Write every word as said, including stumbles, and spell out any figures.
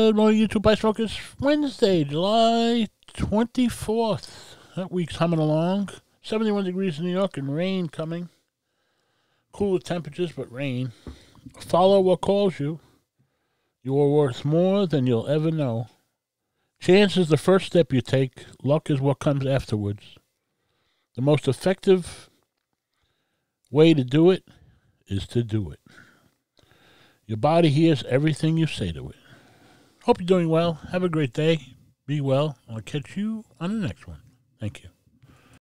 Good morning, YouTube Ice Smokers. Wednesday, July twenty-fourth. That week's humming along. seventy-one degrees in New York and rain coming. Cooler temperatures, but rain. Follow what calls you. You are worth more than you'll ever know. Chance is the first step you take. Luck is what comes afterwards. The most effective way to do it is to do it. Your body hears everything you say to it. Hope you're doing well. Have a great day. Be well. I'll catch you on the next one. Thank you.